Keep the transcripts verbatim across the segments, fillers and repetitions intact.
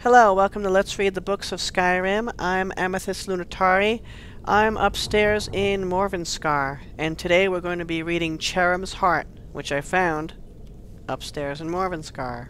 Hello, welcome to Let's Read the Books of Skyrim. I'm Amethyst Lunatari. I'm upstairs in Morvenskar, and today we're going to be reading Cherim's Heart, which I found upstairs in Morvenskar.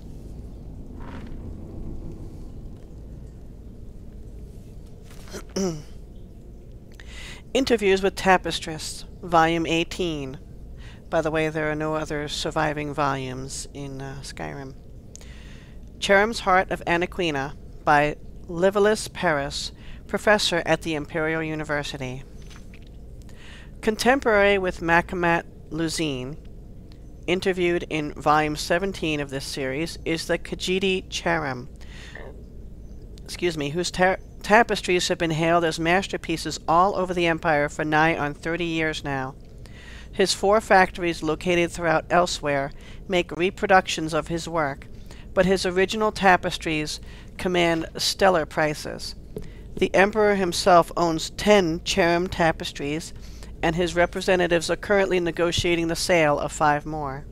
Interviews with Tapestrists, Volume eighteen. By the way, there are no other surviving volumes in uh, Skyrim. Cherim's Heart of Anaquina by Livilis Paris, professor at the Imperial University. Contemporary with Makamat Luzine, interviewed in Volume seventeen of this series, is the Khajiit Cherim, excuse me, whose ta tapestries have been hailed as masterpieces all over the Empire for nigh on thirty years now. His four factories located throughout elsewhere make reproductions of his work, but his original tapestries command stellar prices. The Emperor himself owns ten Cherim tapestries, and his representatives are currently negotiating the sale of five more.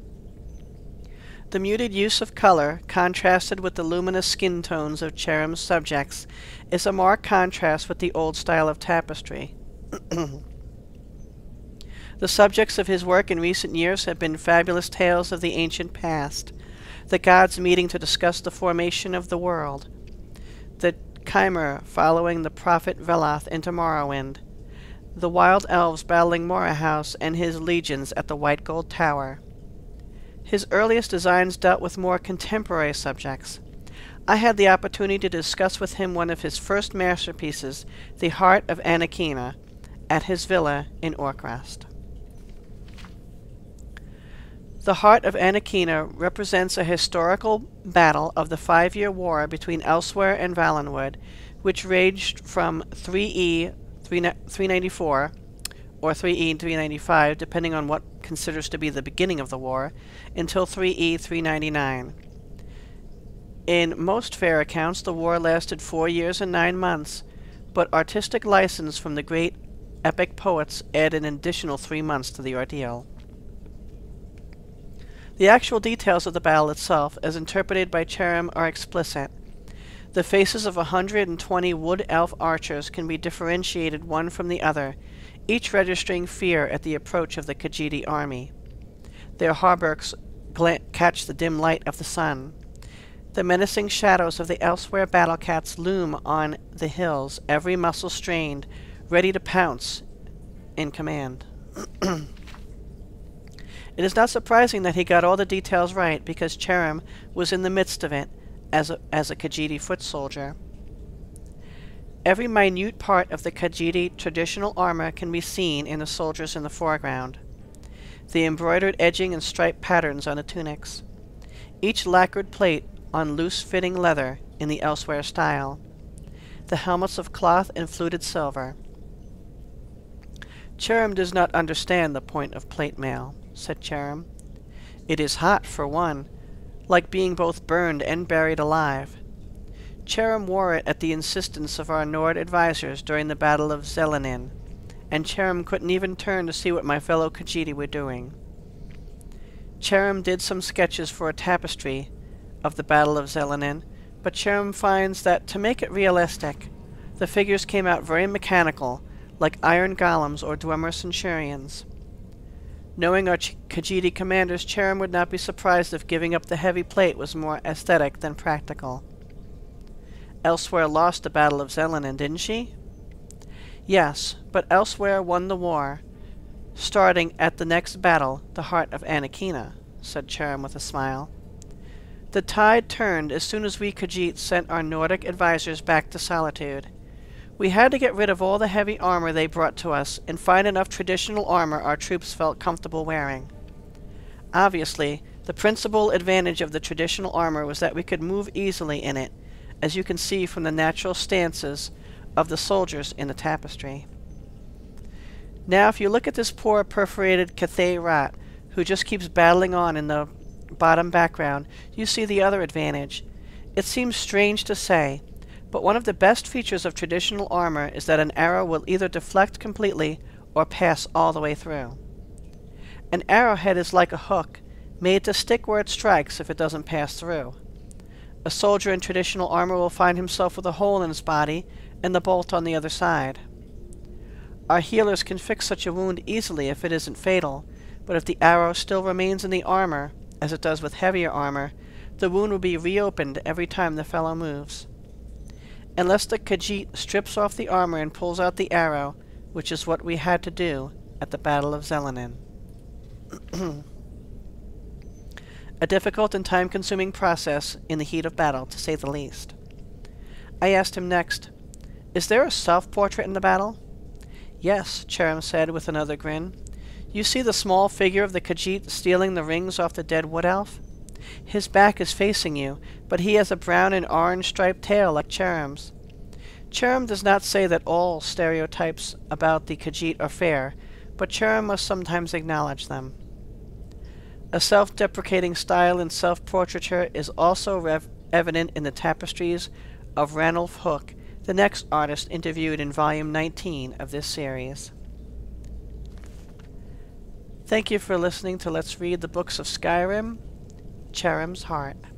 The muted use of color, contrasted with the luminous skin tones of Cherim's subjects, is a marked contrast with the old style of tapestry. The subjects of his work in recent years have been fabulous tales of the ancient past, the gods meeting to discuss the formation of the world, the Chimera following the prophet Veloth into Morrowind, the wild elves battling Morahouse and his legions at the White Gold Tower. His earliest designs dealt with more contemporary subjects. I had the opportunity to discuss with him one of his first masterpieces, the Heart of Anaquina, at his villa in Orkrast. The Heart of Anaquina represents a historical battle of the Five-Year War between Elsewhere and Valenwood, which raged from three E three ninety-four, or three E three ninety-five, depending on what considers to be the beginning of the war, until three E three ninety-nine. In most fair accounts, the war lasted four years and nine months, but artistic license from the great epic poets added an additional three months to the ordeal. The actual details of the battle itself, as interpreted by Cherim, are explicit. The faces of a hundred and twenty wood elf archers can be differentiated one from the other, each registering fear at the approach of the Khajiit army. Their hauberks catch the dim light of the sun. The menacing shadows of the Elsewhere battle-cats loom on the hills, every muscle strained, ready to pounce in command. It is not surprising that he got all the details right, because Cherim was in the midst of it as a, as a Khajiit foot soldier. Every minute part of the Khajiit traditional armor can be seen in the soldiers in the foreground. The embroidered edging and striped patterns on the tunics. Each lacquered plate on loose-fitting leather in the Elsewhere style. The helmets of cloth and fluted silver. Cherim does not understand the point of plate mail, said Cherim. It is hot, for one, like being both burned and buried alive. Cherim wore it at the insistence of our Nord advisors during the Battle of Zelenin, and Cherim couldn't even turn to see what my fellow Khajiit were doing. Cherim did some sketches for a tapestry of the Battle of Zelenin, but Cherim finds that, to make it realistic, the figures came out very mechanical, like iron golems or Dwemer centurions. Knowing our Khajiit commanders, Cherim would not be surprised if giving up the heavy plate was more aesthetic than practical. Elsewhere lost the Battle of Zelenin, didn't she? Yes, but Elsewhere won the war, starting at the next battle, the Heart of Anaquina, said Cherim with a smile. The tide turned as soon as we Khajiit sent our Nordic advisors back to Solitude. We had to get rid of all the heavy armor they brought to us and find enough traditional armor our troops felt comfortable wearing. Obviously, the principal advantage of the traditional armor was that we could move easily in it, as you can see from the natural stances of the soldiers in the tapestry. Now, if you look at this poor perforated Cathay rat, who just keeps battling on in the bottom background, you see the other advantage. It seems strange to say, but one of the best features of traditional armor is that an arrow will either deflect completely or pass all the way through. An arrowhead is like a hook, made to stick where it strikes if it doesn't pass through. A soldier in traditional armor will find himself with a hole in his body and the bolt on the other side. Our healers can fix such a wound easily if it isn't fatal, but if the arrow still remains in the armor, as it does with heavier armor, the wound will be reopened every time the fellow moves. Unless the Khajiit strips off the armor and pulls out the arrow, which is what we had to do at the Battle of Zelenin. A difficult and time-consuming process in the heat of battle, to say the least. I asked him next, "Is there a self-portrait in the battle?" "Yes," Cherim said with another grin. "You see the small figure of the Khajiit stealing the rings off the dead wood elf? His back is facing you, but he has a brown and orange striped tail like Cherim's. Cherim does not say that all stereotypes about the Khajiit are fair, but Cherim must sometimes acknowledge them." A self-deprecating style in self-portraiture is also rev evident in the tapestries of Ranulph Hook, the next artist interviewed in Volume nineteen of this series. Thank you for listening to Let's Read the Books of Skyrim, Cherim's Heart.